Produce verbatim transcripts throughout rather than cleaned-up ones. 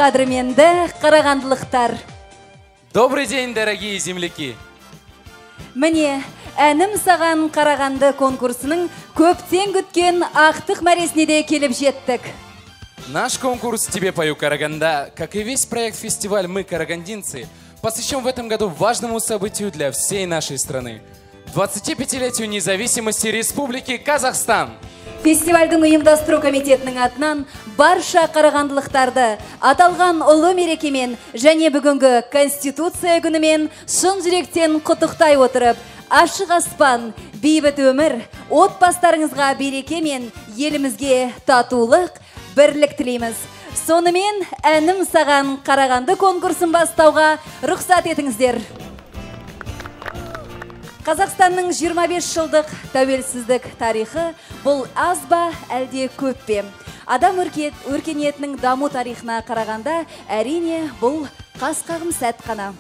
қадірменді қарағандылықтар. Добрый день, дорогие земляки! Міне, әнім саған Қарағанды конкурсының көптен күткен ақтық мәресіне де келіп жеттік. Наш конкурс «Тебе пою, Караганда», как и весь проект-фестиваль «Мы, карагандинцы», посвящен в этом году важному событию для всей нашей страны – двадцатипятилетию независимости Республики Казахстан. Фестивальдің ұйымдастыру комитетінің атынан барша қарағандылықтарды аталған ұлы мерекемен және бүгінгі Конституция күнімен шын жүректен құттықтай отырып, ашық аспан, бейбіт өмір, отбасыларыңызға береке мен елімізге татулық, бірлік тілейміз. Сонымен әнім саған Қарағанды конкурсын бастауға рұқсат етіңіздер. Қазақстанның жиырма бес жылдық тәуелсіздік тарихы бұл аз ба, әлде көп пе? Адам өркениетінің даму тарихына қарағанда, әрине бұл қас-қағым сәт қана.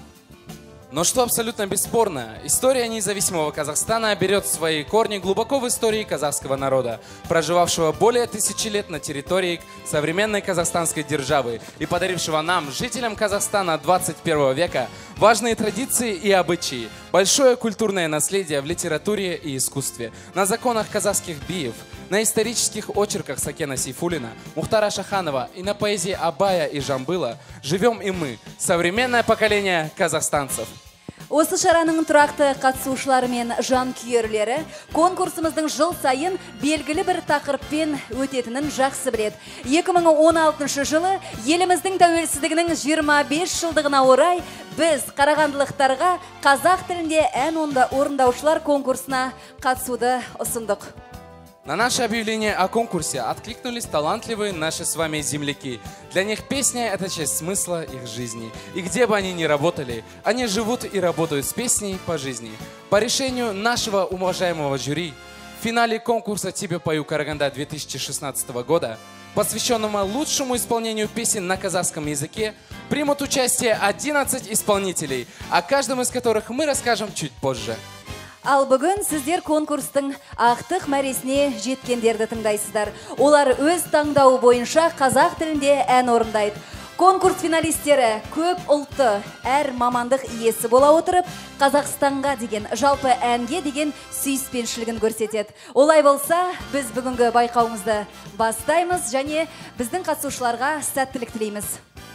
Но что абсолютно бесспорно, история независимого Казахстана берет свои корни глубоко в истории казахского народа, проживавшего более тысячи лет на территории современной казахстанской державы и подарившего нам, жителям Казахстана двадцать первого века, важные традиции и обычаи, большое культурное наследие в литературе и искусстве, на законах казахских биев, на исторических очерках Сакена Сейфуллина, Мухтара Шаханова и на поэзии Абая и Жамбыла живем и мы, современное поколение казахстанцев. Осы шараның тұрақты қатысушылары мен жанкүйерлері конкурсымыздың жыл сайын белгілі бір тақырыппен өтетінін жақсы біледі. екі мың он алтыншы жылы еліміздің тәуелсіздігінің жиырма бес жылдығына орай біз қарағандылықтарға қазақ тілінде ән орындаушылар конкурсына қатысуды ұсындық. На наше объявление о конкурсе откликнулись талантливые наши с вами земляки. Для них песня – это часть смысла их жизни. И где бы они ни работали, они живут и работают с песней по жизни. По решению нашего уважаемого жюри, в финале конкурса «Тебе пою, Караганда» две тысячи шестнадцатого года, посвященному лучшему исполнению песен на казахском языке, примут участие одиннадцать исполнителей, о каждом из которых мы расскажем чуть позже. Ал бүгін сіздер конкурстың ақтық мәресіне жеткендерді тыңдайсыздар. Олар өз таңдауы бойынша қазақ тілінде ән орындайды. Конкурс финалистері көп ұлтты, әр мамандық иесі бола отырып, Қазақстанға деген, жалпы әнге деген сүйіспеншілігін көрсетеді. Олай болса, біз бүгінгі байқауымызды бастаймыз және біздің қатысушыларға сәттілік тілейміз.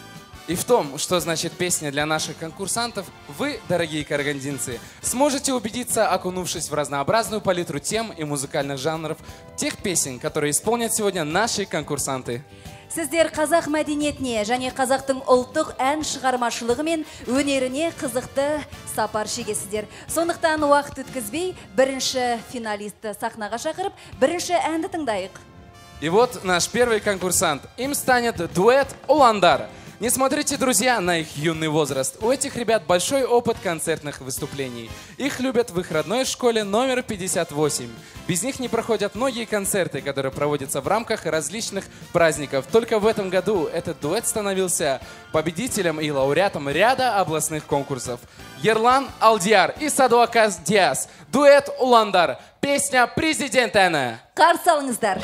И в том, что значит песня для наших конкурсантов, вы, дорогие карагандинцы, сможете убедиться, окунувшись в разнообразную палитру тем и музыкальных жанров тех песен, которые исполнят сегодня наши конкурсанты. Сіздер қазақ мәдениетіне және қазақтың ұлттық ән шығармашылығы мен өнеріне қызықты сапар шегесіздер. Сондықтан уақыт өткізбей, бірінші финалистті сахнаға шақырып, бірінші әнді тыңдайық. И вот наш первый конкурсант. Им станет дуэт «Уландар». Не смотрите, друзья, на их юный возраст. У этих ребят большой опыт концертных выступлений. Их любят в их родной школе номер пятьдесят восемь. Без них не проходят многие концерты, которые проводятся в рамках различных праздников. Только в этом году этот дуэт становился победителем и лауреатом ряда областных конкурсов. Ерлан Алдияр и Садуакас Диас. Дуэт «Уландар». Песня «Президент әні». Қарсы алыңыздар.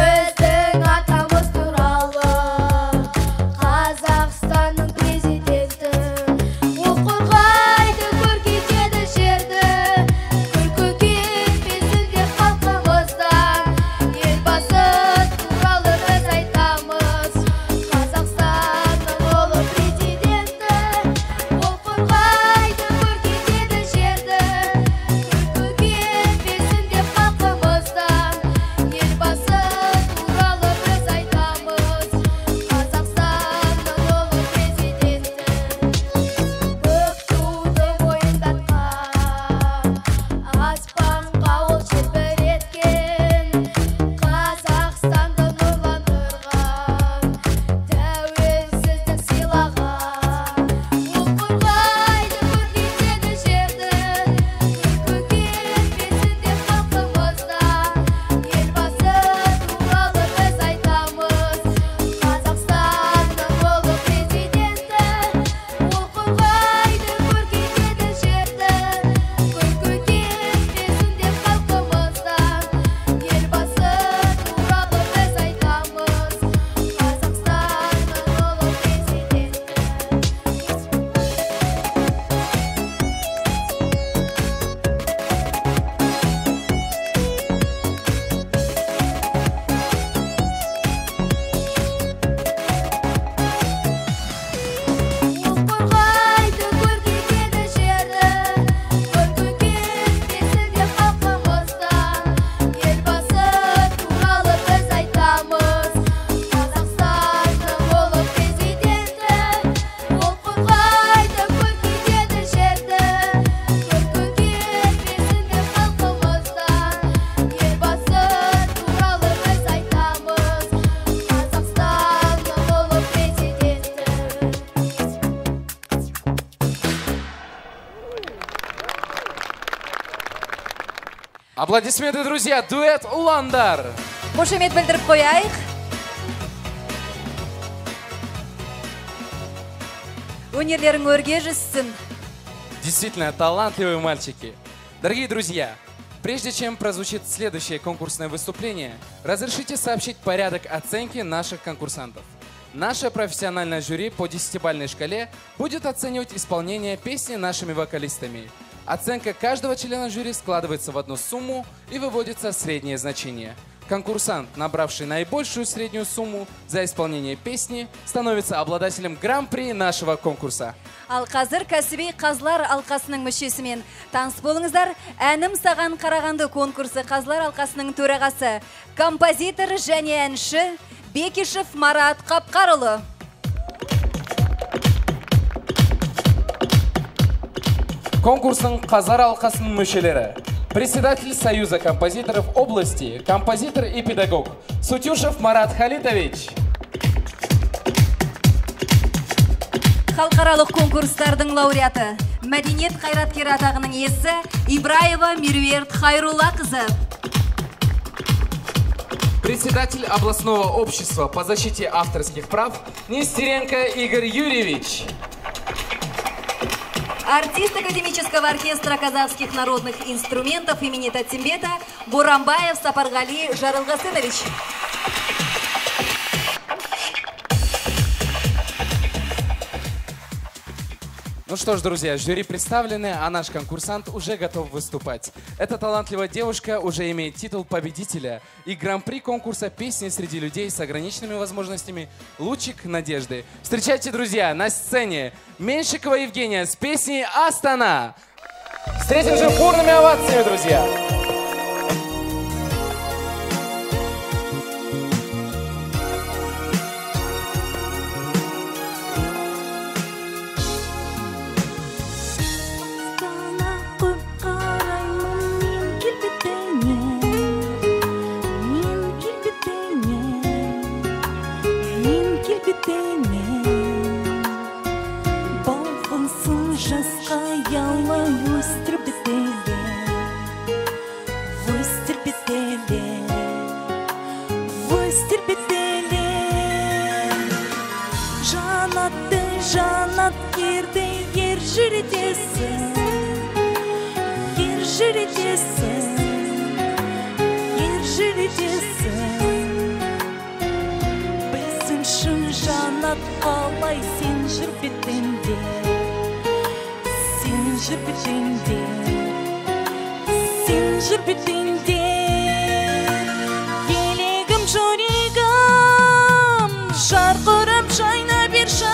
Қазақстанның президенті Аплодисменты, друзья! Дуэт Уландар! Қошемет білдіріп қояйық. Өнерлерің өрге жүзсін. Действительно, талантливые мальчики. Дорогие друзья, прежде чем прозвучит следующее конкурсное выступление, разрешите сообщить порядок оценки наших конкурсантов. Наше профессиональное жюри по десятибалльной шкале будет оценивать исполнение песни нашими вокалистами. Оценка каждого члена жюри складывается в одну сумму и выводится среднее значение. Конкурсант, набравший наибольшую среднюю сумму за исполнение песни, становится обладателем гран-при нашего конкурса. Ал қазір кәсіби қазлар алқасының мүшесімен таныс болыңыздар. Әнім саған қарағанды конкурсы қазлар алқасының төрағасы, композитор және әнші Бекишев Марат Қапқарұлы. Конкурсның қазар алқасының мүшелері: председатель Союза композиторов области, композитор и педагог Сутюшев Марат Халитович. Халықаралық конкурстардың лауреаты, мәдениет қайраткері атағының иесі Ибраева Меруерт Хайруллақызы. Председатель областного общества по защите авторских прав Нестеренко Игорь Юрьевич. Артист Академического оркестра казахских народных инструментов имени Татимбета Бурамбаев Сапаргали Жарылгасынович. Ну что ж, друзья, жюри представлены, а наш конкурсант уже готов выступать. Эта талантливая девушка уже имеет титул победителя и гран-при конкурса песни среди людей с ограниченными возможностями «Лучик надежды». Встречайте, друзья, на сцене Меньшикова Евгения с песней «Астана». Встретим же бурными овациями, друзья! Жанат ерді ер жүрітесің, ер жүрітесің, ер жүрітесің. Біздің шын жанат қалай сен жүр бетінде, сен жүр бетінде, сен жүр бетінде. Елегім жүрегім жарқырап жайна берші.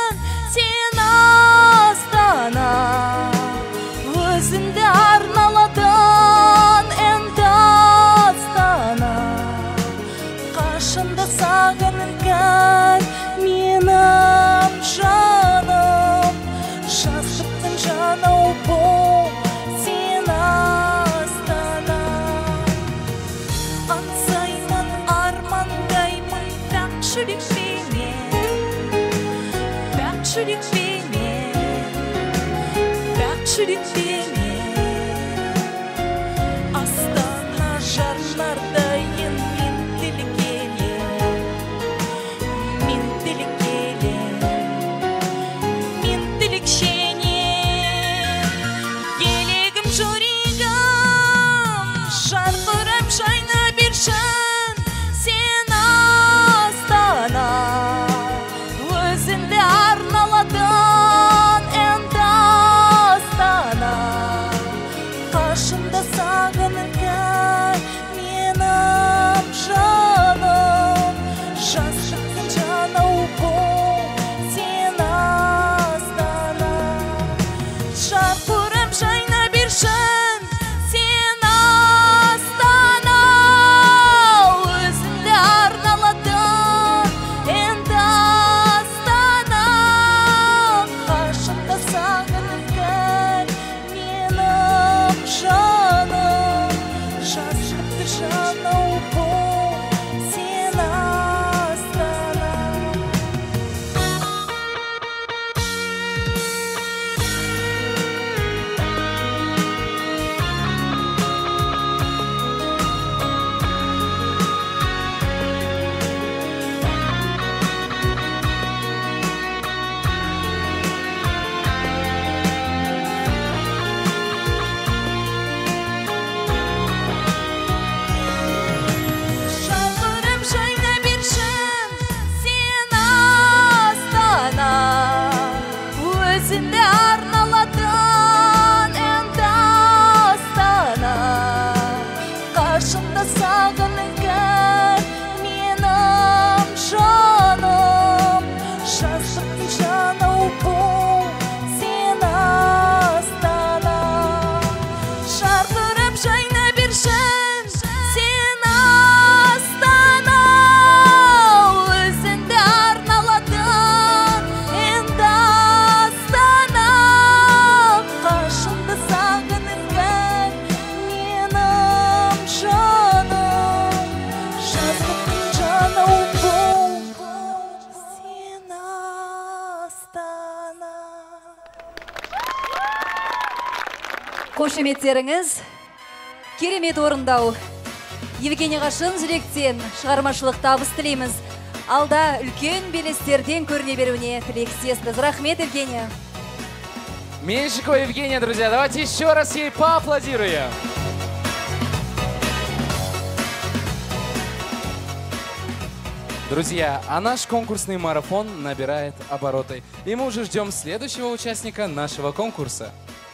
Өзіңді арналадан әнді Астана, қашанда сағынған менің жаным, жастықтың жанау бол сен Астана. Аңсаймын, армандаймын пәк жүрекпенен, пәк жүрекпенен, пәк жүрекпенен. Астана жарлардайын мен тілгелен, мен тілгелен, мен тілікшенен. Елегім жүрегім жарқырап жайна бершін сен Астана. Өзіңді арналадан әнді Астана. Қошеметтеріңіз, керемет орындау. Евгенияға шын жүректен шығармашылық табыс тілейміз. Алда үлкен белестерден көріне беруіне тілектеспіз. Рахмет, Евгения. Меньшикова Евгения, друзья. Давайте еще раз ей поаплодируем. Друзья, а наш конкурсный марафон набирает обороты. И мы уже ждем следующего участника нашего конкурса.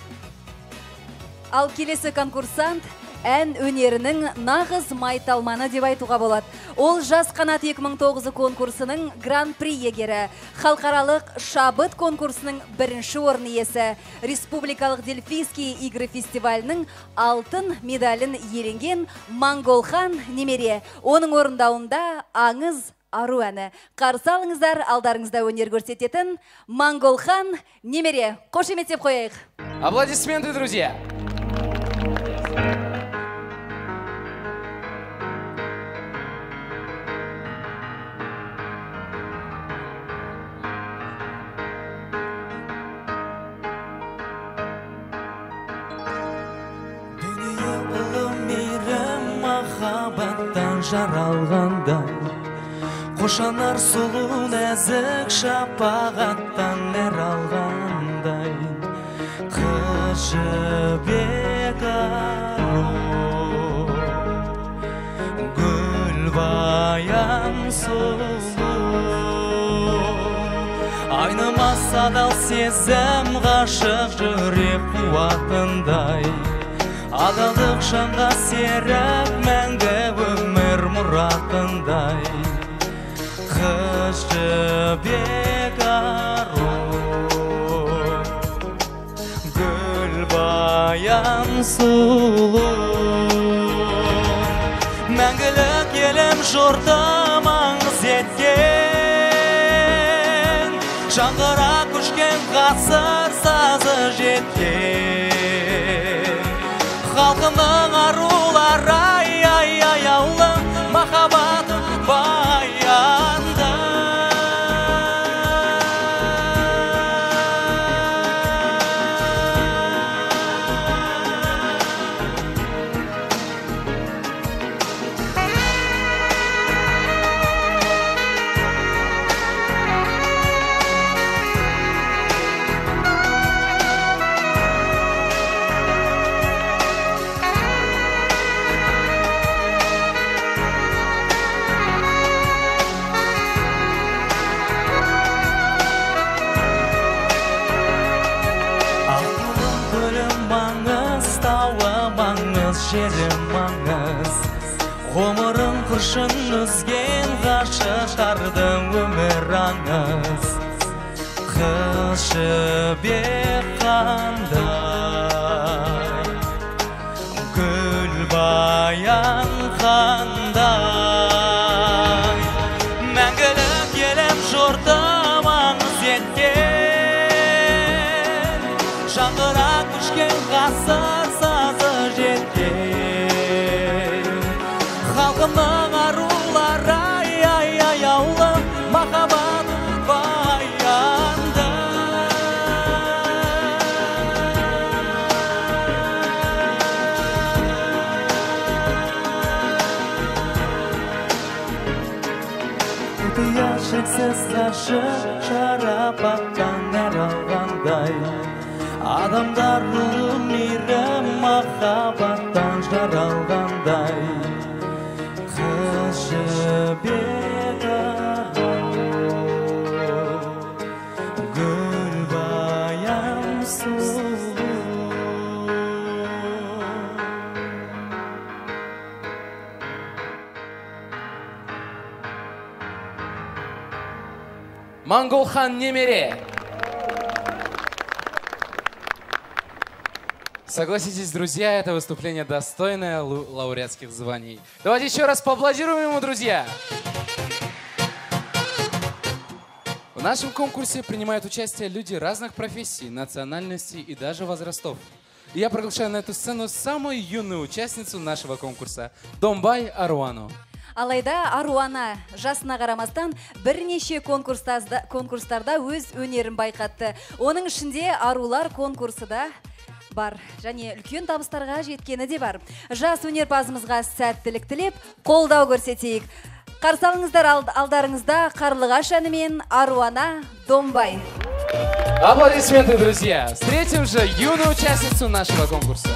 Ал келесі конкурсант ән өнерінің нағыз майталманы деп айтуға болады. Ол Жас қанат екі мың тоғыз конкурсының гран-при егері, халықаралық шабыт конкурсының бірінші орын иесі, республикалық Дельфийские игры фестивалінің алтын медалін иеленген Манголхан немере. Оның орындауында аңыз ару әні. Қарсы алыңыздар, алдарыңызда өнер көрсететін Манголхан немере. Қошеметтеп қояйық. Аплодисменты, друзья! Жаралғандай, қошанар сұлу нәзік шапағаттан нәр алғандай, қыз жібек ару, гүл баян сұлу, айнымас адал сезім ғашық жүрек қуатындай, адалдық жанға серік мәңгі өмір мұратындай, қыз жібек ару, гүл баян сұлу, мәңгілік елім жұртым аңыз еткен, жаңғыра көшкен ғасыр сазы жеткен, халқының арулар ай ай аяулы махаббатын баянды. Жерім аңыз, ғұмырын құршын үзген ғашықтардың өмір аңыз, қыз жібек қандай, гүл баян қандай, мәңгілік елім жұртым аңыз еткен, жаңғыра көшкен ғасыр сазы жеткен, халқымның арулар ай ай аяулы махаббатын баянды. Құпия шексіз ғашық шарапаттан нәр алғандай, адамдар руы мейірім махаббаттан жаралғандай, қыз жібек ару, гүл баян сұлу. Манголхан немере. Согласитесь, друзья, это выступление достойное лауреатских званий. Давайте еще раз поаплодируем ему, друзья! В нашем конкурсе принимают участие люди разных профессий, национальностей и даже возрастов. И я приглашаю на эту сцену самую юную участницу нашего конкурса – Домбай Аруану. Алайда Аруана жасына қарамастан бірнеше конкурстарда өз өнерін байқатты. Оның ішінде арулар конкурсы да бар. Және үлкен табыстарға жеткені де бар. Жас өнерпазымызға сәттілік тілеп, қолдау көрсетейік. Қарсы алыңыздар алдарыңызда Қарлығаш әнімен Аруана Домбай. Аплодисменты, друзья! Встретим же юную участницу нашего конкурса.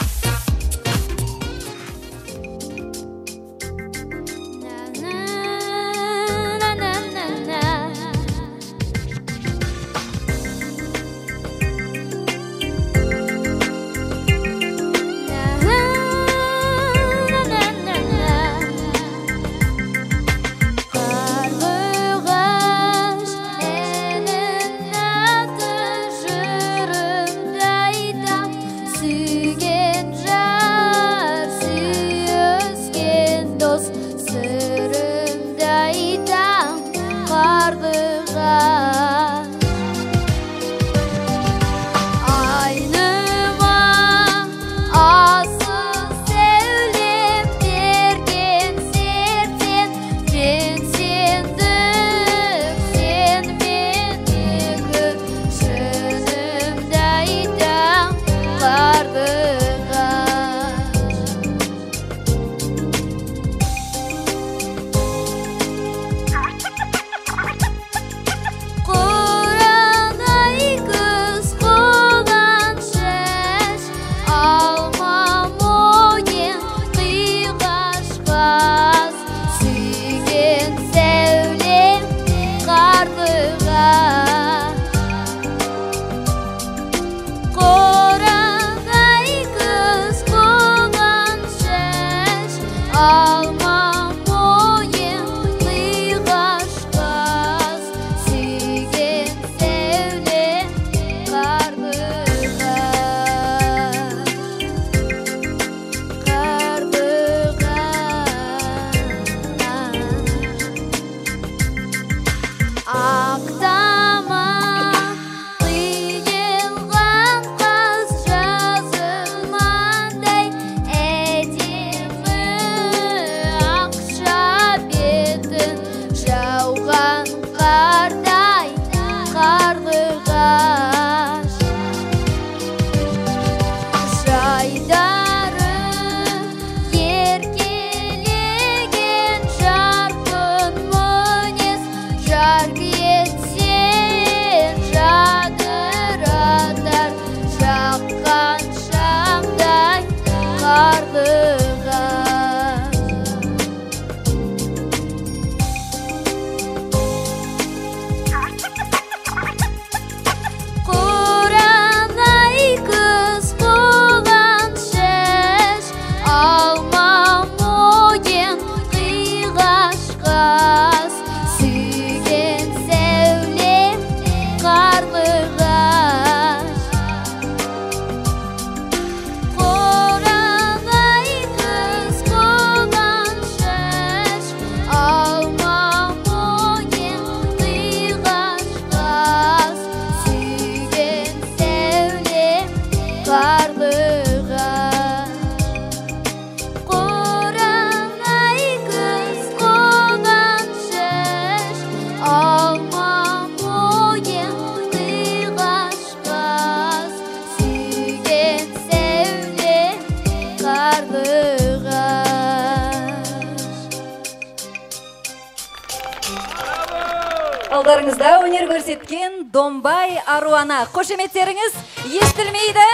Алдарыңызда өнер көрсеткен Домбай Аруана. Қошеметтеріңіз естілмейді.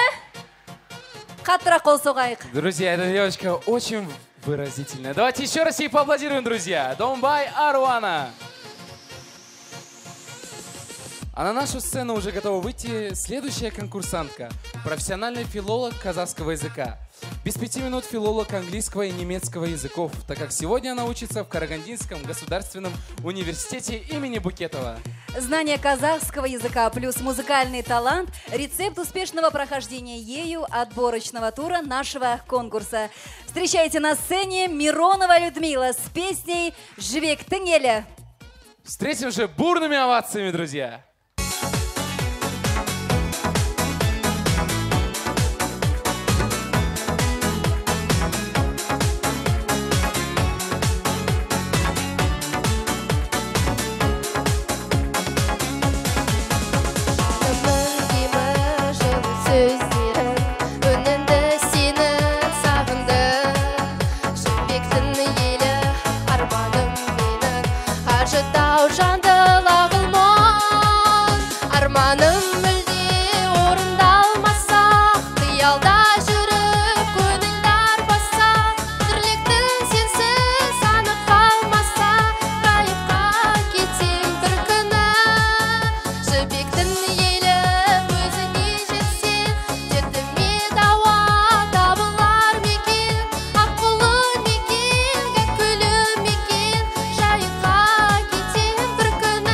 Қаттырақ қол соғайық. Друзья, эта девочка очень выразительная. Давайте еще раз ей поаплодируем, друзья. Домбай Аруана. А на нашу сцену уже готова выйти следующая конкурсантка. Профессиональный филолог казахского языка. Без пяти минут филолог английского и немецкого языков, так как сегодня она учится в Карагандинском государственном университете имени Букетова. Знание казахского языка плюс музыкальный талант – рецепт успешного прохождения ею отборочного тура нашего конкурса. Встречайте на сцене Миронова Людмила с песней «Жібектің елі». Встретим же бурными овациями, друзья! Сөздерім жайлау жанды лағылмон. Арманым мүлде орындалмаса, қиялда жүріп көңілдар баса, тірліктің сенсіз анық қалмаса, ғайыпқа кетем бір күні. Жібектің елі өзіне жетсем, дертіме дауа табылар мекен. Аққұлы мекен, гәккүлі мекен, жайыққа кетем бір күні.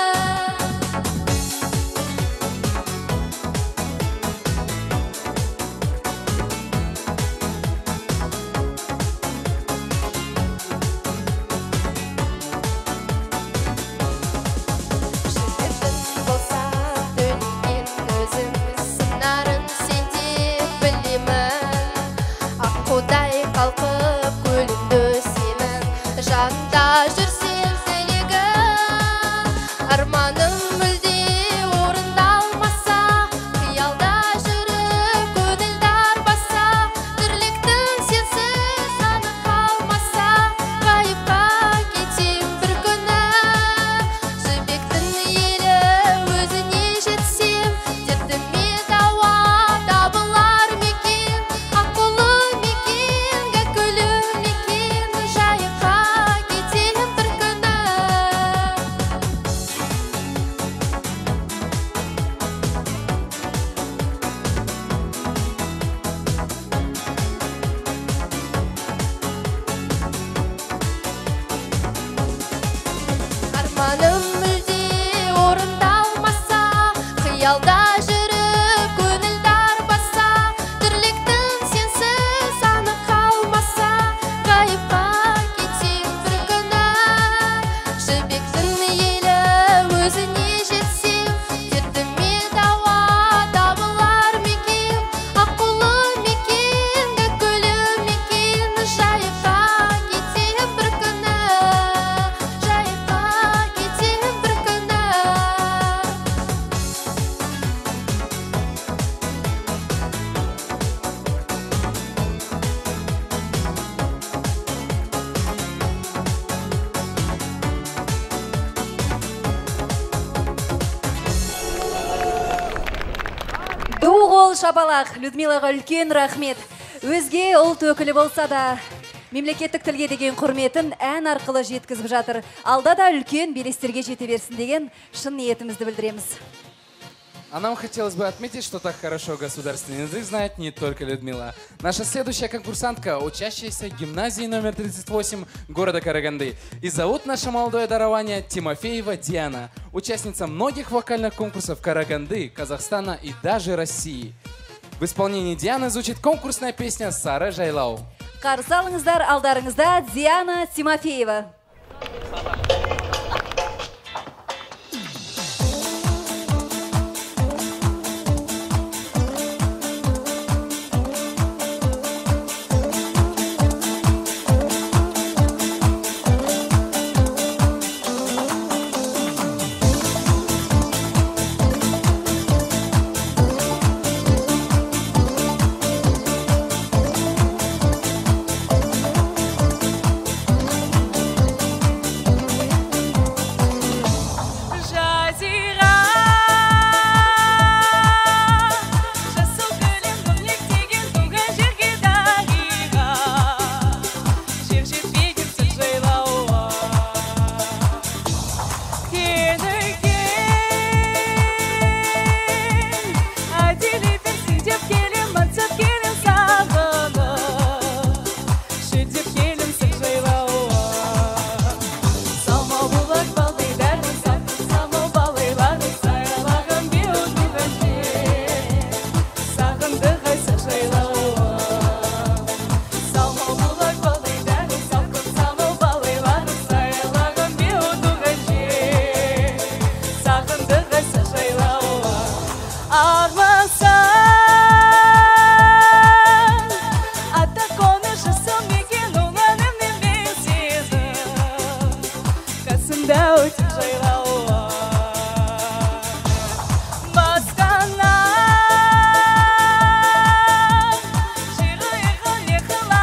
Жігітің болса төлеген өзім, сыңарын сенде білемін. Аққудай қалқып көліңді сенің, жанында жүрсем тілегім. Арманым мүлде орындалмаса, қиялда жүріп көңілдар баса, тірліктің сенсіз анық қалмаса, ғайыпқа кетем бір күні. Жібектің елі өзіне жетсем, дертіме дауа табылар мекен. Аққұлы мекен, гәккүлі мекен, жайыққа кетем бір күні. Арманым мүлде орындалмаса, қиялда жүріп көңілдар баса, тірліктің сенсіз анық қалмаса, ғайыпқа кетем бір күні. Жібектің елі өзіне жетсем, дертіме дауа табылар мекен. Аққұлы мекен, гәккүлі мекен, жайыққа кетем бір күні. Жайыққа кетем бір күні. Ду қол шапалақ, Людмилаға үлкен рахмет. Өзге ұлт өкілі болса да, мемлекеттік тілге деген құрметін ән арқылы жеткізіп жатыр. Алда да үлкен белестерге жете берсін деген шын ниетімізді білдіреміз. А нам хотелось бы отметить, что так хорошо государственный язык знает не только Людмила. Наша следующая конкурсантка, учащаяся гимназии номер тридцать восемь города Караганды. И зовут наше молодое дарование Тимофеева Диана, участница многих вокальных конкурсов Караганды, Казахстана и даже России. В исполнении Дианы звучит конкурсная песня «Сары жайлау». Қарсы алыңыздар, алдарыңызда Диана Тимофеева.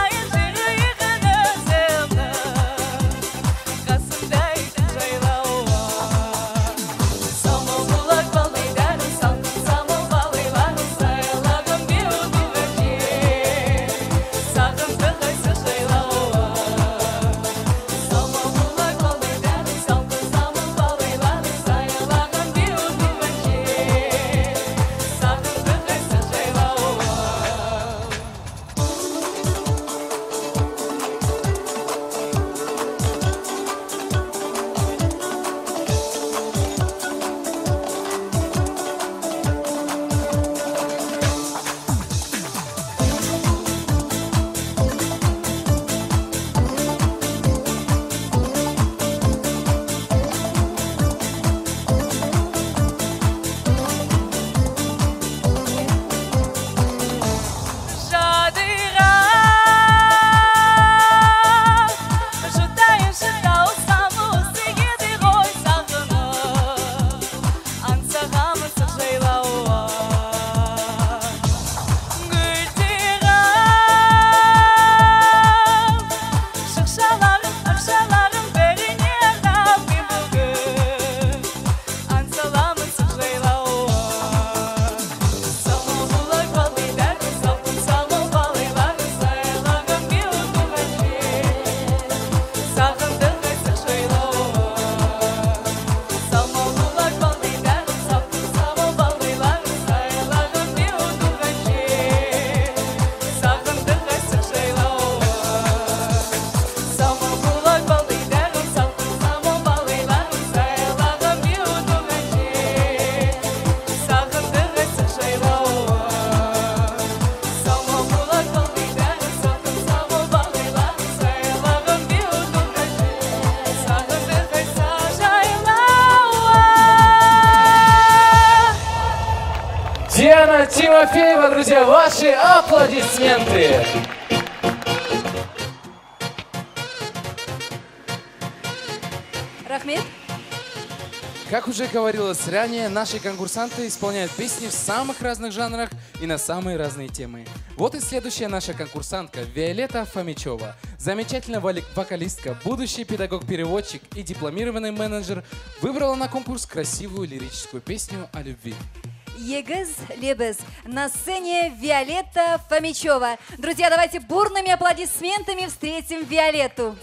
Қасымдай жайлауға Диана Тимофеева, друзья, ваши аплодисменты. Рахмет. Как уже говорилось ранее, наши конкурсанты исполняют песни в самых разных жанрах и на самые разные темы. Вот и следующая наша конкурсантка Виолетта Фомичева. Замечательная вокалистка, будущий педагог-переводчик и дипломированный менеджер выбрала на конкурс красивую лирическую песню о любви. Егіз лебіз. На сцене Виолетта Фомичева. Друзья, давайте бурными аплодисментами встретим Виолетту.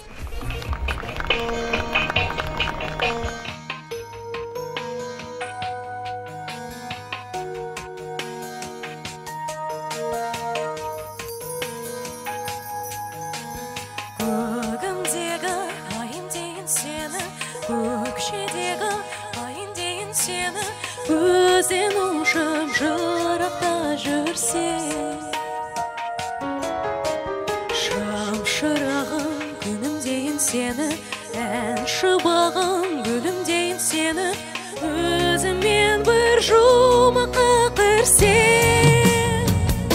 Көгімдегі айын дейін сені, көкшедегі айын дейін сені, өзен ұшып жырақта жүрсең. Шамшырағым күнім дейін сені, ән шыбағым гүлім дейін сені, өзімен бір жұмаққа кірсең.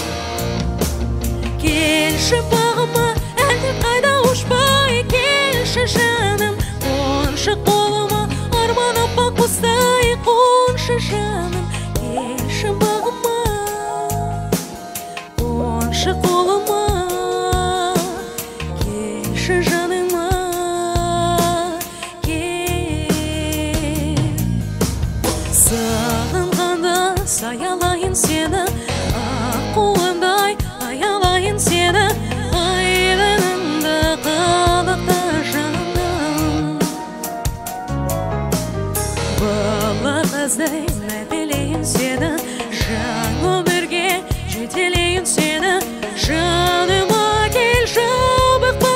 Келші бағыма, әлде қайда ұшпай, келші жаным, қоншы қолыма, арман аппақ құстай, қоншы жаным, келші бағыма, қоншы қолыма, келші жаныма, кел. Сағынғанда саялайын сені, ақ қолымдай аялайын сені, айдынымда қалықта жаным. Бала қыздай мәпелейін сені, жан өмірге жетелейін сені, жаныма кел жабықпа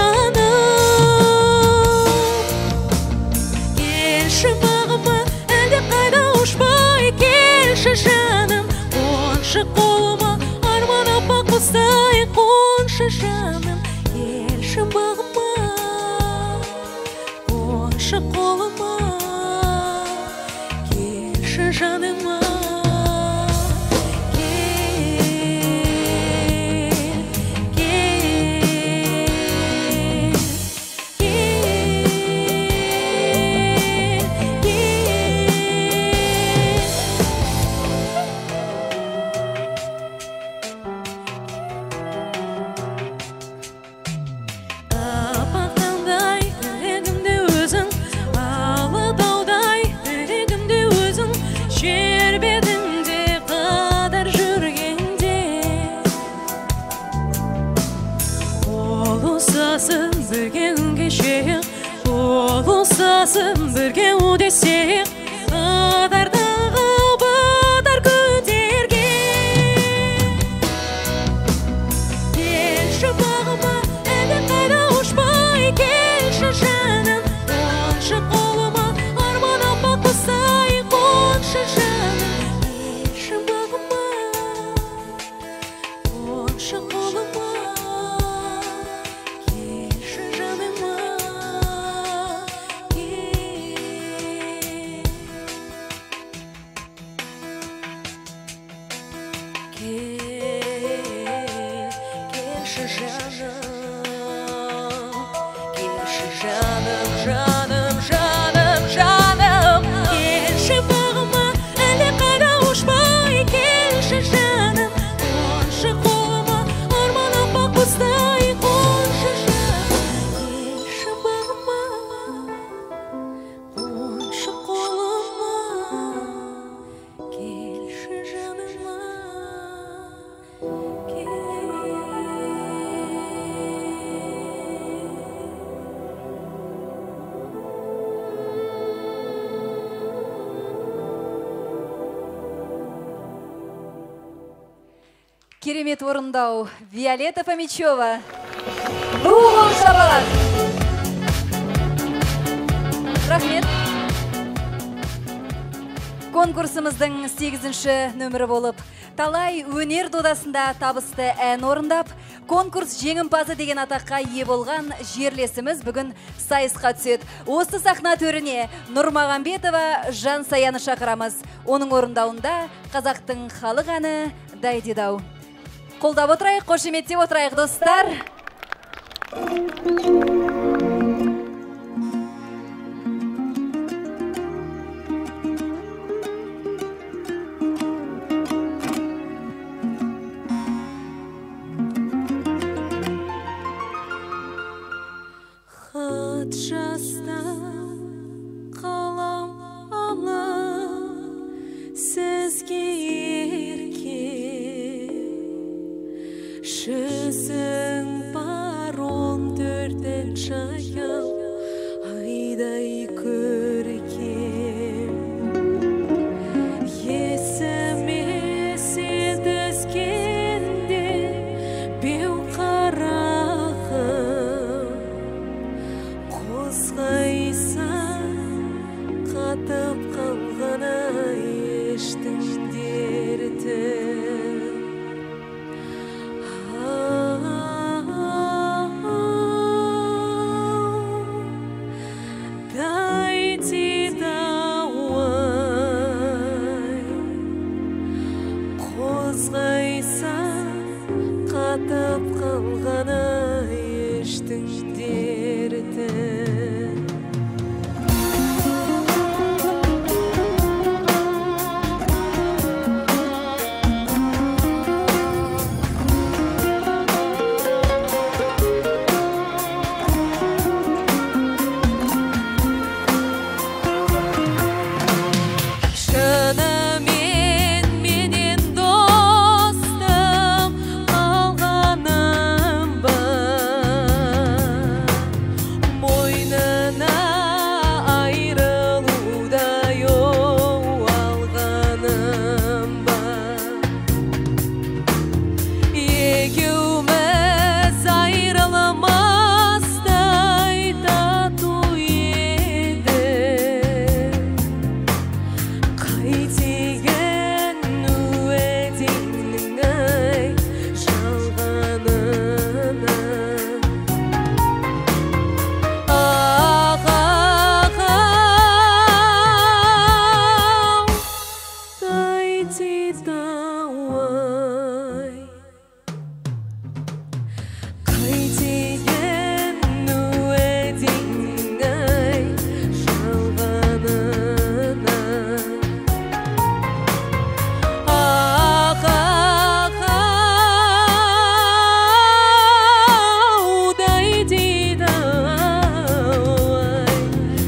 жаным. Келші бағыма, әлде қайда ұшпай, келші жаным, қоншы қолыма, арман аппақ құстай, қоншы жаным, келші бағыма, қоншы қолыма, келші жаныма, кел, кел, кел, апақтандай тілегімде өзің, алатаудай тілегімде өзің, жер бетінде қадар жүргенде. Ол ұсасын бірге үн кешейік, ол ұсасын бірге үдесейік, қатардағы батар күндерге. Келші бағыма, әлде қайда ұшпай, келші жаным, қоншы қолыма, арман аппақ құстай, қоншы жаным, келші бағыма, қоншы қолыма, келші жаныма, кел. Келші жаным, келші жаным, жаным, жаным, жаным. Келші бағыма, әлде қайда ұшпай, келші жаным, қоншы қолыма, арман аппақ құстай, қоншы жаным, келші бағыма, қоншы қолыма, келші жаныма, кел. Керемет орындау Виолетта Фомичева. Руғын шабалар. Рахмет. Конкурсымыздың сегізінші нөмірі болып, талай өнер додасында табысты ән орындап, конкурс жеңімпазы деген атаққа ие болған жерлесіміз бүгін сайысқа түседі. Осы сахна төріне Нұрмағамбетова Жансаяны шақырамыз. Оның орындауында қазақтың халық әні Дайдидау. Қолдап отырайық, қошеметтеп отырайық, достар. Хат жазда қалам алып сізге ерке жүзің бар он төртінші аял айдай көркем есіме сен түскенде беу қарағым қозғайсаң қатып қалғаны ештің дертім қозғайсаң қатып қалғаны ештің дертім шынымен менен достым алғаным бар мойнына айрылудай оу алғаным бар екеуміз айрылмастай тату едік қайтейін уәдеңнің ай жалғанына ақ-ақ-ау Дайдидау-ай қайтейін уәдеңнің ай жалғанына ақ-ақ-ау Дайдидау-ай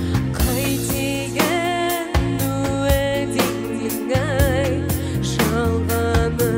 қайтейін уәдеңнің ай жалғанына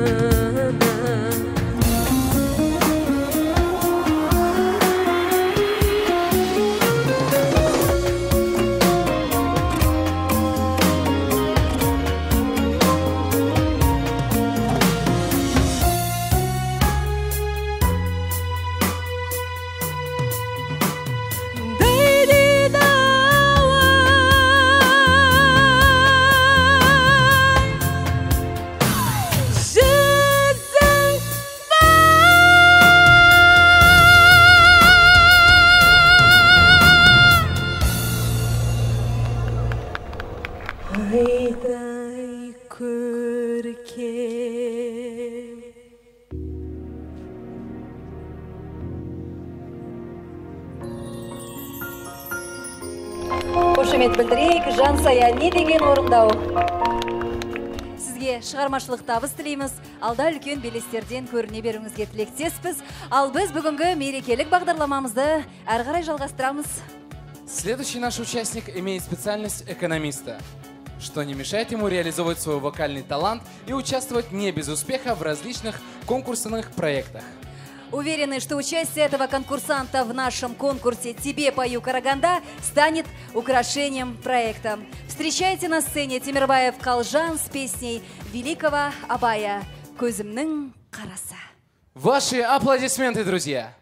айдай көркем Қошемет білдірейік, Жансая не деген орындау. Сізге шығармашылық табыс тілейміз. Алда үлкен белестерден көріне беруіңізге тілектеспіз. Ал біз бүгінгі мерекелік бағдарламамызды әрі қарай жалғастырамыз. Следующий наш участник имеет специальность экономиста, что не мешает ему реализовывать свой вокальный талант и участвовать не без успеха в различных конкурсных проектах. Уверены, что участие этого конкурсанта в нашем конкурсе «Тебе пою, Караганда» станет украшением проекта. Встречайте на сцене Темирбаев Калжан с песней великого Абая «Көзімнің қарасы». Ваши аплодисменты, друзья!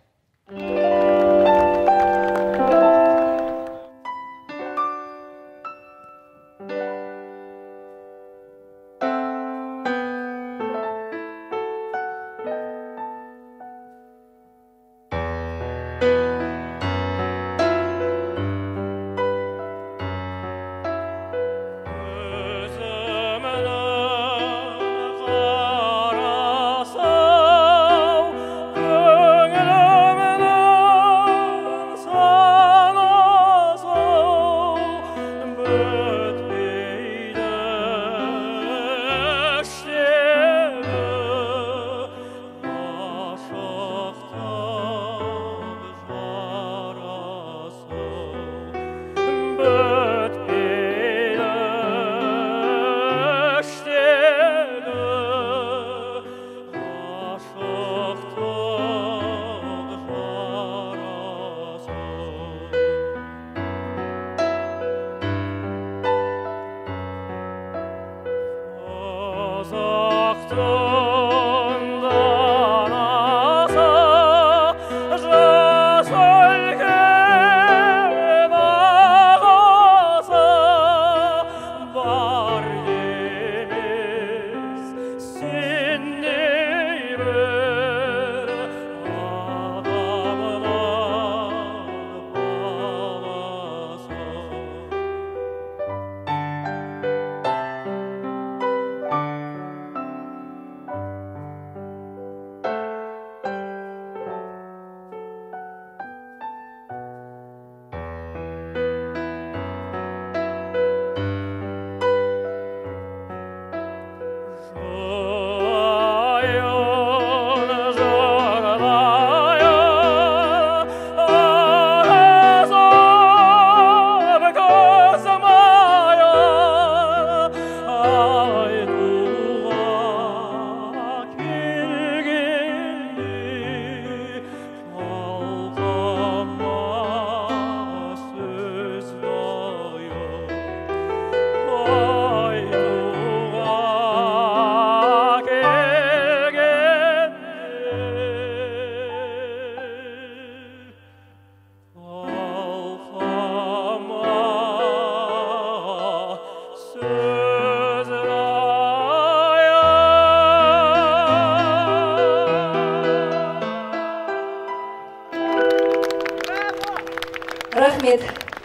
Рахмет.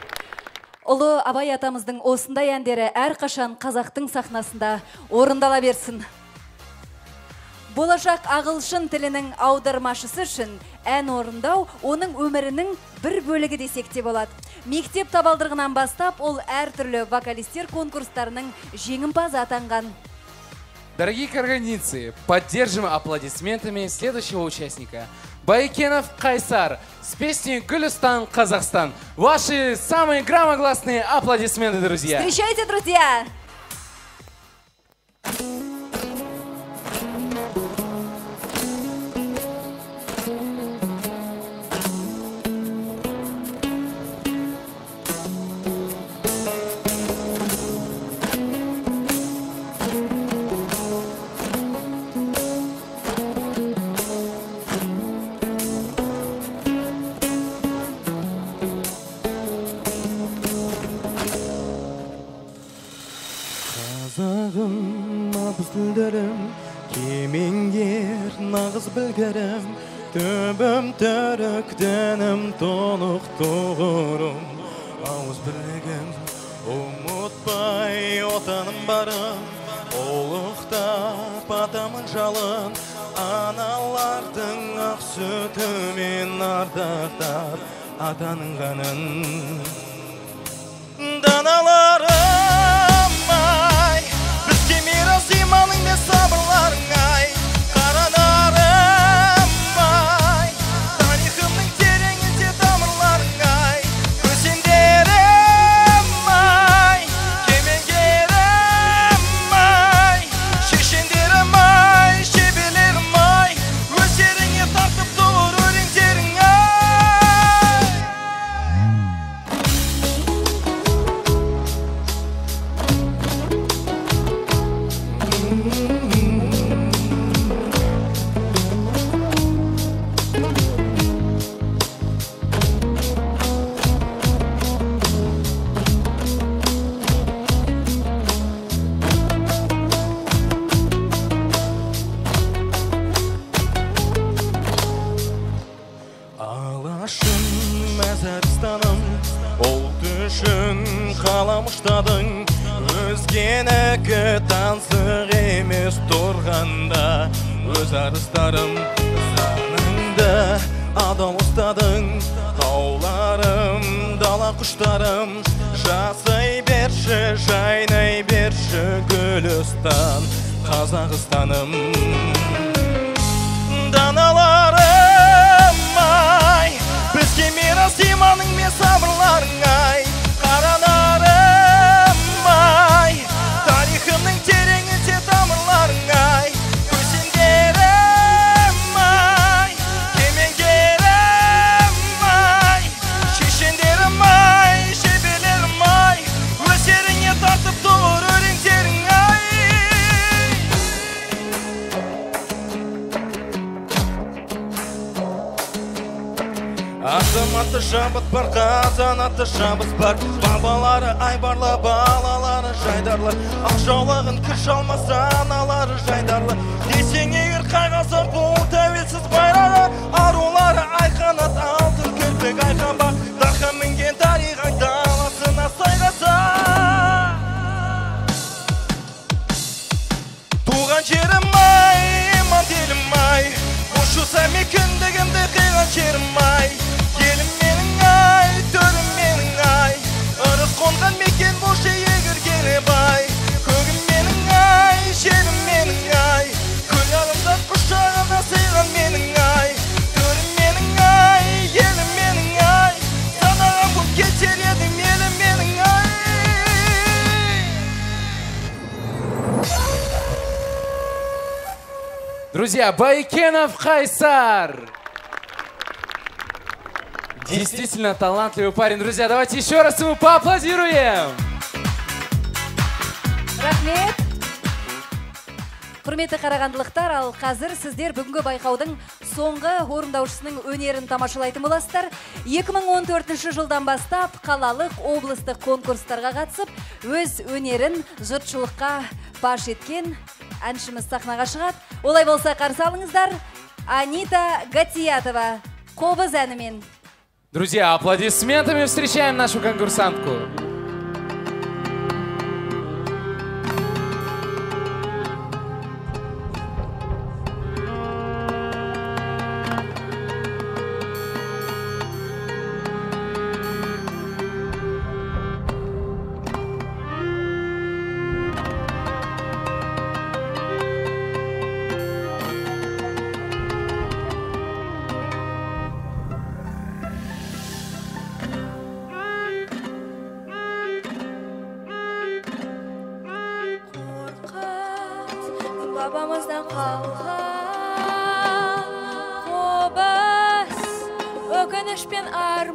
Ұлы Абай атамыздың осындай әндері әрқашан қазақтың сахнасында орындала берсін. Болашақ ағылшын тілінің аудармашысы үшін ән орындау оның өмірінің бір бөлігі десек те болады. Мектеп табалдырығынан бастап ол әртүрлі вокалистер конкурстарының жеңімпазы атанған. Дорогие карганинцы, поддержим аплодисментами следующего участника. Байкенов Кайсар с песней «Гүлістан, Казахстан». Ваши самые громогласные аплодисменты, друзья. Встречайте, друзья! Қазағым, нағыз тілдерім, кемеңгер, нағыз білгірім, төбім түрік, дінім толық тұғырым. Ауыз бірлігім, ұмытпай отаным барым, ұлықтап атамын жалын, аналардың ақ сүтімен ардақтап атаның қанын. Даналарым сабырларың ай, қаранарым ай, тарихымның тереңінде тамырларың ай, көсемдерім ай, кемеңгерім ай, шешендерім ай, шебелерім ай, өздеріңе тартып тұр өлеңдерің қаламыштадың, өзгенекі тансық емес тұрғанда, өз арыстарым саныңды адал ұстадың, тауларым, дала құштарым, жасай бер берші, жайнай берші Гүлістан, Қазақстаным. Даналарым ай, бізге мирас иманың мен сабырларың ай. Қаранарым ай, тарихымның тереңінде тамырларың ай. Көсендерім ай, кемеңгерім ай, шешендерім ай, шебелерім ай, өздеріңе тартып тұғыр өлеңдерің ай. Атым аты жабыт бар, қазан аты жабыс бар. Бабалары айбарлы, балалары жайдарлы. Ақ жаулығын кір жалмаса, аналары жайдарлы. Десең егер қайғасы бұл тәуелсіз байрағы. Арулары айқанат, алтын кірпік айқан бар. Дарқа мінген тарих айдаласына сайғаса. Туған жерім ай, иман делім ай. Ұшыса мекіндігімді қиған жерім ай. Елім менің ай, төрім менің ай. Ырыс қонған мекен болшы егіргені бай. Көгім менің ай, жерім менің ай. Көл алымдап құшағына сыйған менің ай. Төрім менің ай, елім менің ай. Санаған бұл кетер едім елім менің ай. Друзья, Байкенов Хайсар. Действительно талантливый парень. Друзья, давайте еще раз ему поаплодируем. Рахмет. Құрметті қарағандылықтар, ал қазір сіздер бүгінгі байқаудың соңғы орындаушысының өнерін тамашалайтын боласыздар. екі мың он төртінші жылдан бастап қалалық облыстық конкурстарға қатысып, өз өнерін жұртшылыққа паш еткен әншіміз сахнаға шығады. Олай болса қарсы алыңыздар. Анита Гатиятова қобыз әнімен. Друзья, аплодисментами встречаем нашу конкурсантку. Babamızdan kalkan Қобыз, өкініш пен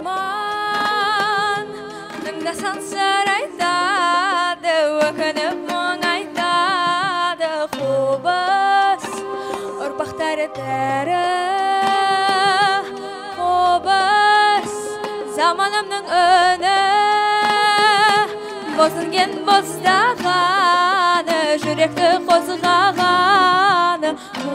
арман Тыңдасан сыр айтады, өкініп мұң айтады. Қобыз, ұрпақтары тәрі. Қобыз, заманымның үні. Бозынген боздағаны, жүректі қозғағаны.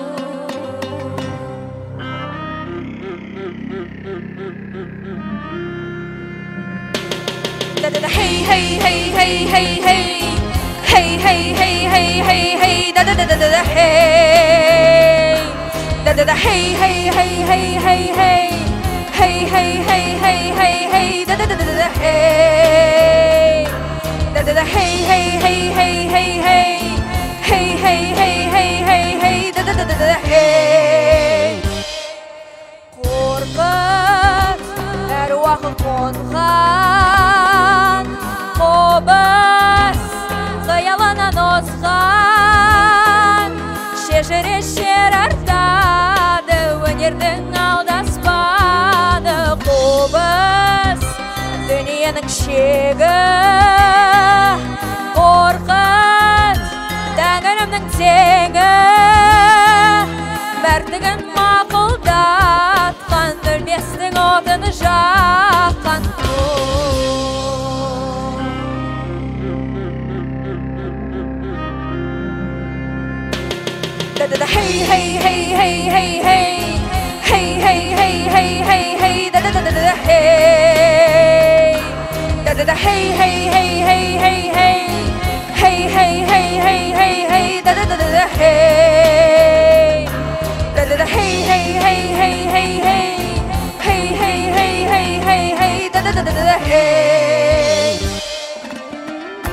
Hey hey hey hey hey hey hey hey hey hey hey hey da da da da da hey da da da hey hey hey hey hey hey hey hey hey hey hey hey da da da da da hey da da da hey hey hey hey hey hey hey hey hey hey hey hey da da da da hey Қорқыт әр уақыт қонған Қобыз қиялынан озған шежіре шер артады өнердің алдаспаны Қобыз дүниенің шегі Қорқыт тәңірімнің теңі мәрттігін мақұлдатқан дүрбестің отын жаққан Hey hey hey hey hey hey hey hey hey hey hey hey da da da da da hey da da da hey hey hey hey hey hey hey hey hey hey hey hey da da da da hey da da da hey hey hey hey hey hey hey hey hey hey hey hey da da da da hey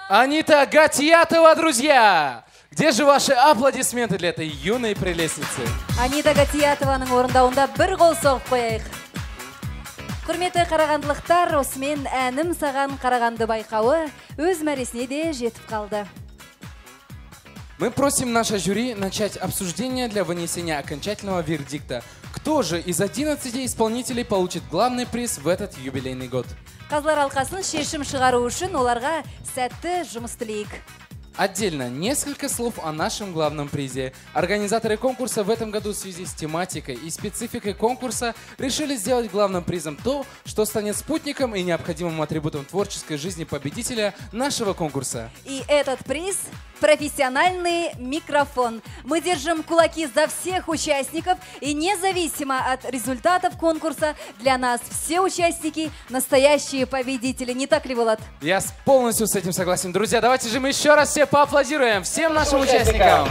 Анита Гатьятова, друзья! Где же ваши аплодисменты для этой юной прелестницы? Анита Гатьятованың орындауында бір қол соғып қояйық. Құрметті қарағандылықтар, осымен әнім саған қарағанды байқауы өз мәресіне де жетіп қалды. Мы просим наше жюри начать обсуждение для вынесения окончательного вердикта. Кто же из одиннадцати исполнителей получит главный приз в этот юбилейный год? Қазылар алқасын шешім шығару үшін оларға сәтті жұмыс тілейік. Отдельно несколько слов о нашем главном призе. Организаторы конкурса в этом году в связи с тематикой и спецификой конкурса решили сделать главным призом то, что станет спутником и необходимым атрибутом творческой жизни победителя нашего конкурса. И этот приз – профессиональный микрофон. Мы держим кулаки за всех участников, и независимо от результатов конкурса, для нас все участники – настоящие победители. Не так ли, Влад? Я полностью с этим согласен. Друзья, давайте же мы еще раз все поаплодируем всем нашим участникам.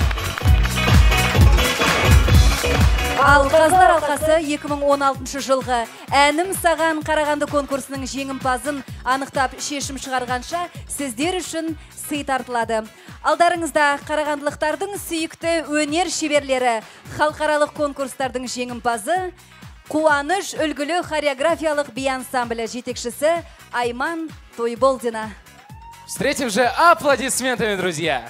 Ал Қазылар алқасы екі мың он алтыншы жылғы әнім саған қарағанды конкурсының жеңімпазын анықтап шешім шығарғанша сіздер үшін сый тартылады. Алдарыңызда қарағандылықтардың сүйікті өнер шеберлері, халықаралық конкурстардың жеңімпазы, Қуаныш үлгілі хореографиялық би ансамблі жетекшісі Айман Тойболдина. Встретим же аплодисментами, друзья!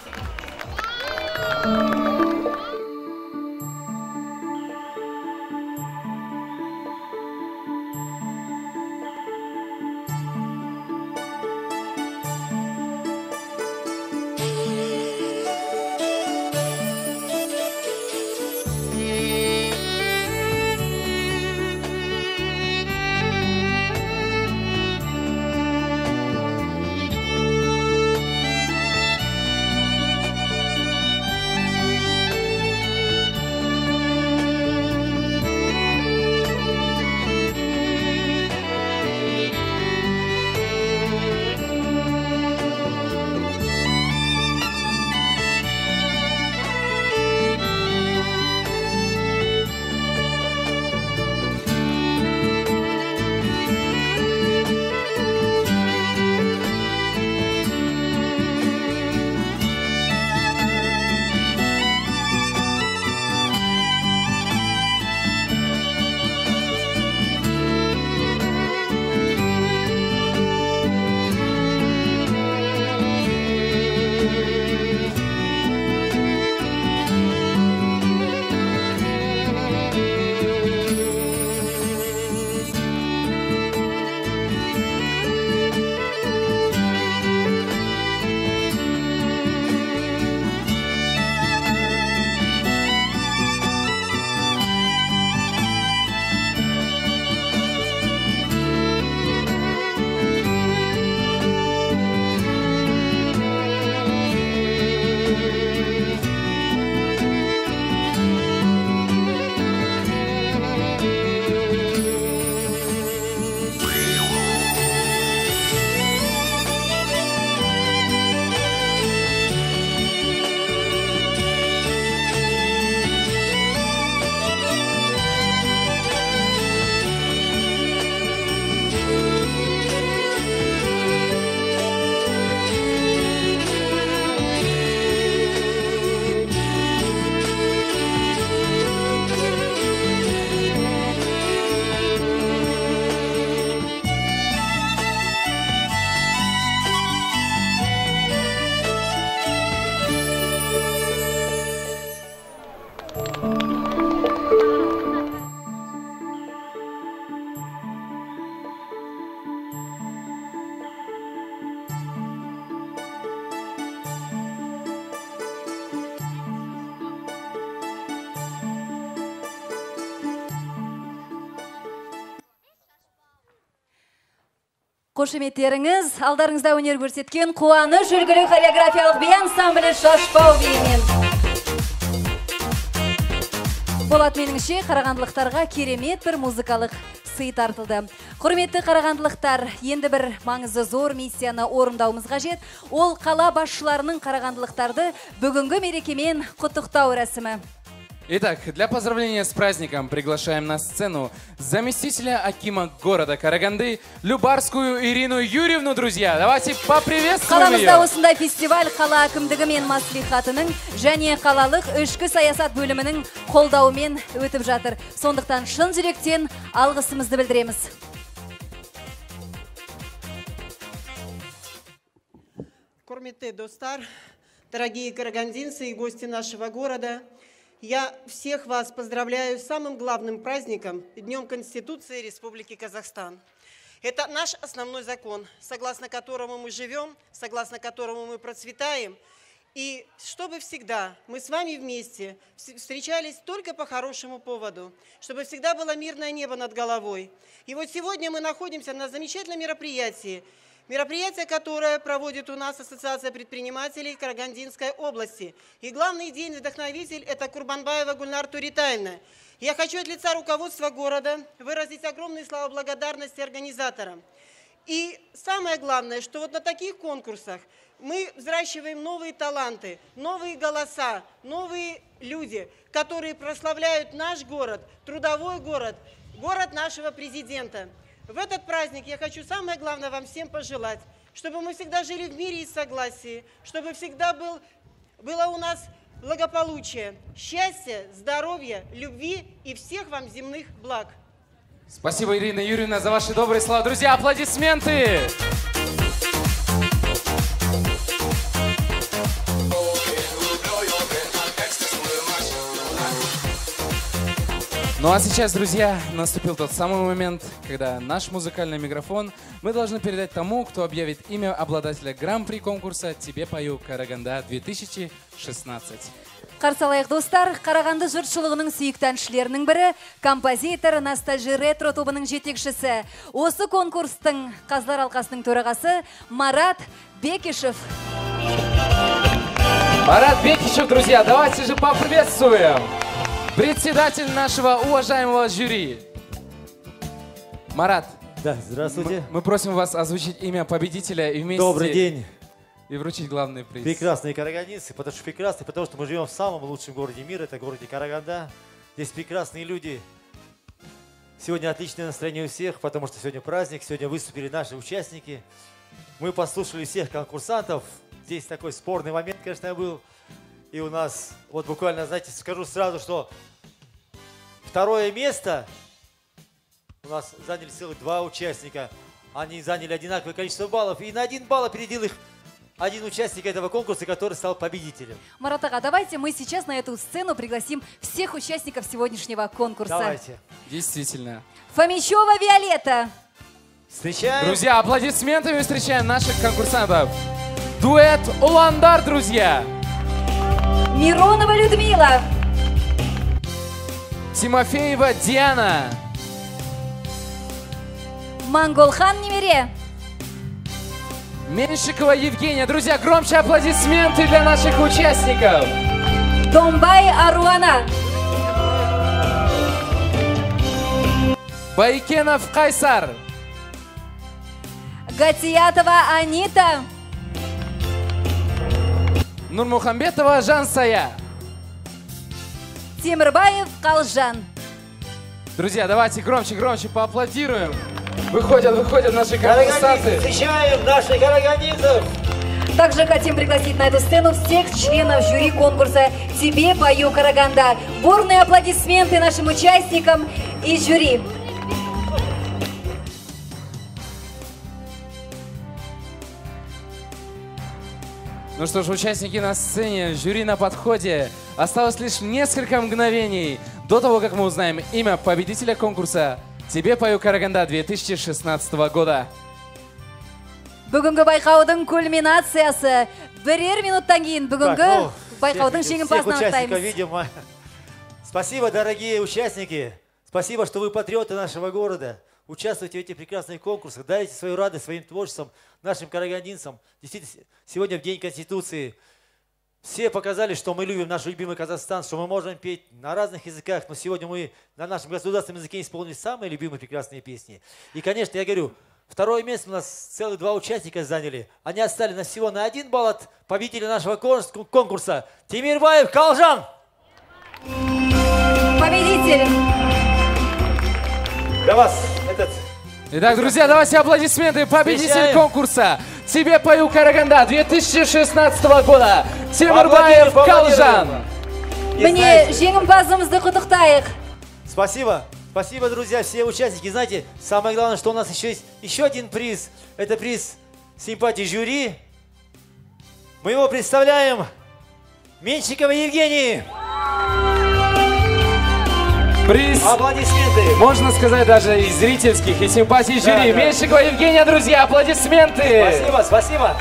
Қошеметтеріңіз, алдарыңызда өнер көрсеткен Қуаныш үлгілі хореографиялық би ансамблі шашпау биінен. Болат меніңше, қарағандылықтарға керемет бір музыкалық сый тартылды. Құрметті қарағандылықтар, енді бір маңызы зор миссияны орындауымыз қажет. Ол қала басшыларының қарағандылықтарды бүгінгі мерекемен құттықтау рәсімі. Итак, для поздравления с праздником приглашаем на сцену заместителя акима города Караганды Любарскую Ирину Юрьевну, друзья. Давайте поприветствуем ее. Қаламызда осындай фестиваль қала әкімдігі мен маслихатының және қалалық ішкі саясат бөлімінің қолдауымен өтіп жатыр. Сондықтан шын жүректен алғысымызды білдіреміз. Құрметті достар, дорогие карагандинцы и гости нашего города, я всех вас поздравляю с самым главным праздником – Днем Конституции Республики Казахстан. Это наш основной закон, согласно которому мы живем, согласно которому мы процветаем. И чтобы всегда мы с вами вместе встречались только по хорошему поводу, чтобы всегда было мирное небо над головой. И вот сегодня мы находимся на замечательном мероприятии, Мероприятие, которое проводит у нас Ассоциация предпринимателей Карагандинской области. И главный день-вдохновитель – это Курбанбаева Гульнар Туритайна. Я хочу от лица руководства города выразить огромные слова благодарности организаторам. И самое главное, что вот на таких конкурсах мы взращиваем новые таланты, новые голоса, новые люди, которые прославляют наш город, трудовой город, город нашего президента. В этот праздник я хочу самое главное вам всем пожелать, чтобы мы всегда жили в мире и согласии, чтобы всегда был, было у нас благополучие, счастье, здоровье, любви и всех вам земных благ. Спасибо, Ирина Юрьевна, за ваши добрые слова. Друзья, аплодисменты! Ну а сейчас, друзья, наступил тот самый момент, когда наш музыкальный микрофон мы должны передать тому, кто объявит имя обладателя гран-при конкурса «Тебе пою Караганда две тысячи шестнадцать». Қарсы алайық, достар, Қарағанды жұртшылығының сүйікті әншілерінің бірі, композитор Ностальжи ретро тобының жетекшісі. Осы конкурстың қазылар алқасының төрағасы Марат Бекишев. Марат Бекишев, друзья, давайте же поприветствуем! Председатель нашего уважаемого жюри. Марат. Да, здравствуйте. Мы, мы просим вас озвучить имя победителя и вместе... Добрый день. И вручить главный приз. Прекрасные карагандинцы, потому что прекрасные, потому что мы живем в самом лучшем городе мира, это городе Караганда. Здесь прекрасные люди. Сегодня отличное настроение у всех, потому что сегодня праздник, сегодня выступили наши участники. Мы послушали всех конкурсантов. Здесь такой спорный момент, конечно, был. И у нас, вот буквально, знаете, скажу сразу, что второе место у нас заняли целых два участника. Они заняли одинаковое количество баллов. И на один балл опередил их один участник этого конкурса, который стал победителем. Марат ага, давайте мы сейчас на эту сцену пригласим всех участников сегодняшнего конкурса. Давайте. Действительно. Фомичева Виолетта. Встречаем. Друзья, аплодисментами встречаем наших конкурсантов. Дуэт Уландар, друзья. Миронова Людмила. Тимофеева Диана. Манголхан Немере. Меньшикова Евгения. Друзья, громче аплодисменты для наших участников. Домбай Аруана. Байкенов Кайсар. Гатиятова Анита. Нурмухамбетова Жансая. Темирбаев Калжан. Друзья, давайте громче, громче поаплодируем. Выходят, выходят наши конкурсанты. Встречаем наших карагандинцев. Также хотим пригласить на эту сцену всех членов жюри конкурса «Тебе пою Караганда». Бурные аплодисменты нашим участникам и жюри. Ну что ж, участники на сцене, жюри на подходе. Осталось лишь несколько мгновений до того, как мы узнаем имя победителя конкурса «Тебе пою Караганда» две тысячи шестнадцатого года. Бүгінгі байқаудың кульминациясы бірер минуттан кейін бүгінгі байқаудың жеңімпазын анықтаймыз. Спасибо, дорогие участники. Спасибо, что вы патриоты нашего города. Участвуйте в этих прекрасных конкурсах, дайте свою радость своим творчеством, нашим карагандинцам. Действительно, сегодня в День Конституции все показали, что мы любим наш любимый Казахстан, что мы можем петь на разных языках, но сегодня мы на нашем государственном языке исполнили самые любимые прекрасные песни. И, конечно, я говорю, второе место у нас целых два участника заняли. Они отстали на всего на один балл от победителя нашего конкурса Темирбаев Калжан. победитель. Для вас этот... Итак, друзья, давайте аплодисменты. Победитель Встречаем. конкурса «Тебе пою Караганда» две тысячи шестнадцатого года. Тимурбаев Калжан. Міне жеңімпазымызды құттықтайық. Спасибо. Спасибо, друзья, все участники. Знаете, самое главное, что у нас еще есть еще один приз. Это приз симпатии жюри. Мы его представляем Меньшиковой Евгении. Приз, Аплодисменты. можно сказать, даже и зрительских, и симпатий Да, жюри. да. Меньшикова Евгения, друзья, аплодисменты. Спасибо, спасибо.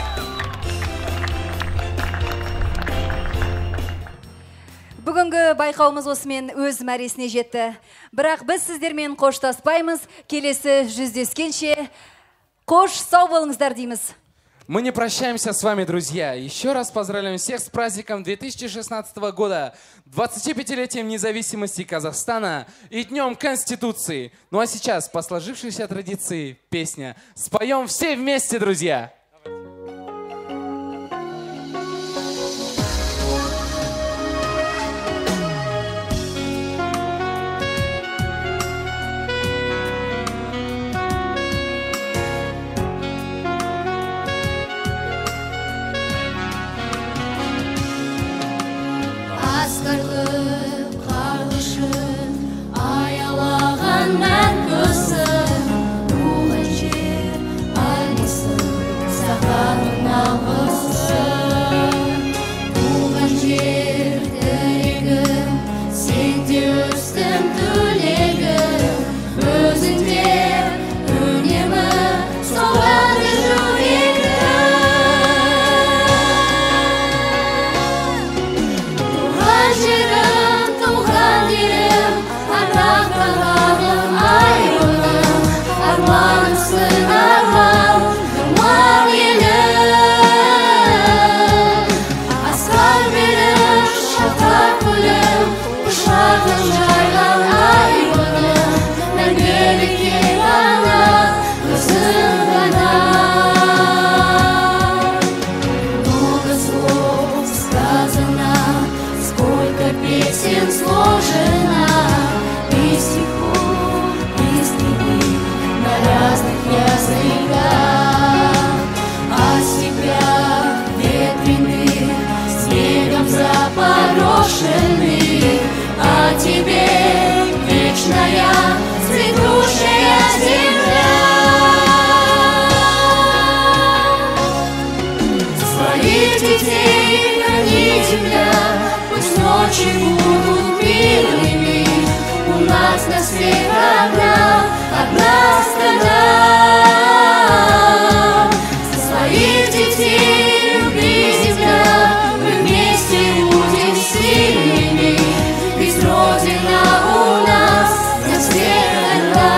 Бүгінгі байқауымыз осымен өз мәресіне жетті. Бірақ біз сіздермен қоштаспаймыз. Келесі жүздескенше қош сау болыңыздар дейміз. Мы не прощаемся с вами, друзья. Еще раз поздравляем всех с праздником две тысячи шестнадцатого года, двадцатипятилетием независимости Казахстана и Днем Конституции. Ну а сейчас, по сложившейся традиции, песня «Споем все вместе, друзья». Askarlık karışır, ayalağın mən kızım. Ruğun cer, aynısın, sağanın ağısın. Ruğun cer, dirigim, sende üstüm tülegim. Özünde önemi, soğanı yüreğim. Жирым, туған ерім, армақтағым айрылым, арманымсың арман, думан елім. Асқар берім, шалқар күлім, ұшағы жайған айрылым, мәңгілікке ғана, өзің ғана. Много слов сказано, сколько песен сложено, и стихов, и стихи на разных языках. О степях ветреных, снегом запорошенных, о тебе вечная цветущая земля. Своих детей храни земля, пусть ночи будут мирными. У нас на всех одна, одна страна. За своих детей люби земля, мы вместе будем сильными. Ведь Родина у нас на всех одна.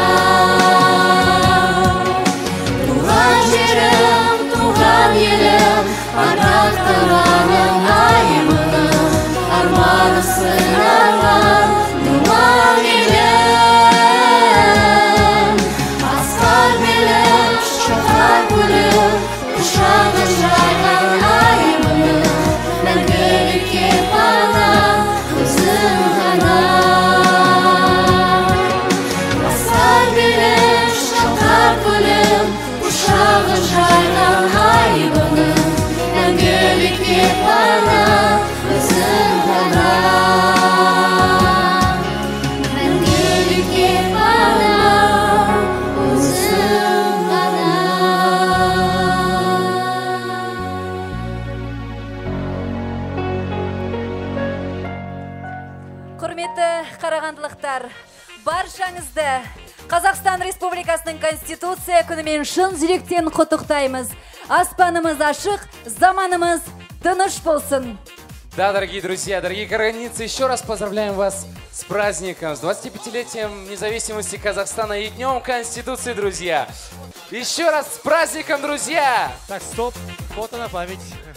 Туған жерім, туған елім, армақтағаным айымым. Арманымсың арман, думан елім. Асқар белім, шалқар гүлім, құшағы жайған айымым. Мәңгілікке ғана, өзің ғана. Асқар белім, шалқар гүлім, құшағы жайған айымым. Мәңгілікке ғана, өзің ғана. Мәңгілікке ғана, өзің ғана. Құрметті қарағандылықтар, баршаңызды Қазақстан Республикасының Конституция күнімен шын жүректен құттықтаймыз. Аспанымыз ашық, заманымыз тыныш болсын. Да, дорогие друзья, дорогие караганинцы, еще раз поздравляем вас с праздником, с двадцатипятилетием независимости Казахстана и Днем Конституции, друзья. Еще раз с праздником, друзья! Так, стоп, фото на память.